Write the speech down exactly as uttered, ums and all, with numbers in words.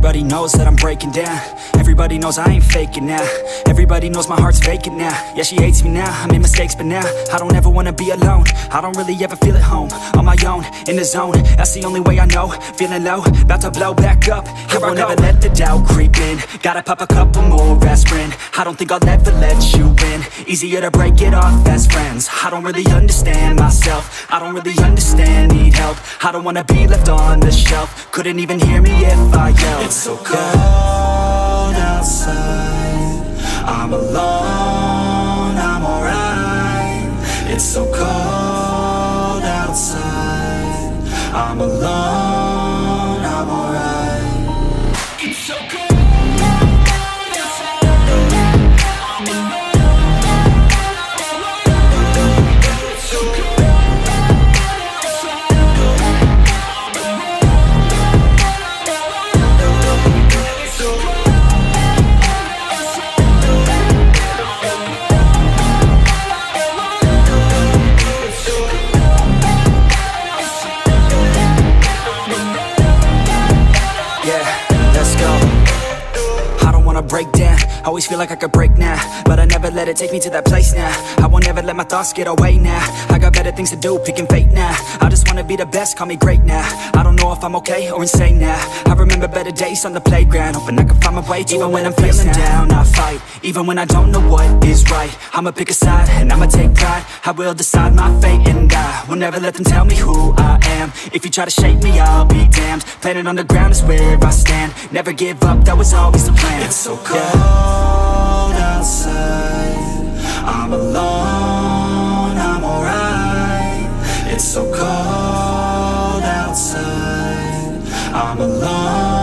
Everybody knows that I'm breaking down. Everybody knows I ain't faking now. Everybody knows my heart's vacant now. Yeah, she hates me now, I made mistakes, but now I don't ever wanna be alone. I don't really ever feel at home. On my own, in the zone, that's the only way I know. Feeling low, about to blow back up. Here I won't ever let the doubt creep in. Gotta pop a couple more aspirin. I don't think I'll ever let you in. Easier to break it off as friends. I don't really understand myself. I don't really understand, need help. I don't wanna be left on the shelf. Couldn't even hear me if I yelled. It's so cold outside, I'm alone, I'm alright. It's so cold outside, I'm alone, I'm alright. It's so cold. Break down, always feel like I could break now, but I never let it take me to that place now. I won't ever let my thoughts get away now. I got better things to do, picking fate now. I just wanna be the best, call me great now. I don't know if I'm okay or insane now. I remember better days on the playground, hoping I can find my way to even when I'm feeling down, I fight, even when I don't know what is right. I'ma pick a side, and I'ma take pride. I will decide my fate, and I will never let them tell me who I am. If you try to shake me, I'll be damned. Planet on the ground is where I stand. Never give up, that was always the plan. It's so cold outside, I'm alone, I'm alright. It's so cold outside, I'm alone.